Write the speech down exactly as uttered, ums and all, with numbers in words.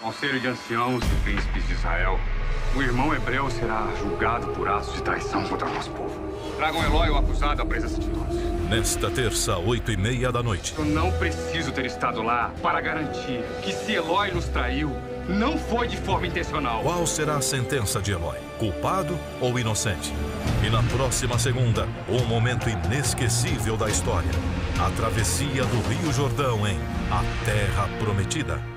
Conselho de anciãos e príncipes de Israel, o irmão hebreu será julgado por atos de traição contra o nosso povo. Tragam Elói, o acusado, à presença de Deus. Nesta terça, oito e meia da noite. Eu não preciso ter estado lá para garantir que se Elói nos traiu, não foi de forma intencional. Qual será a sentença de Elói? Culpado ou inocente? E na próxima segunda, um momento inesquecível da história. A travessia do Rio Jordão em A Terra Prometida.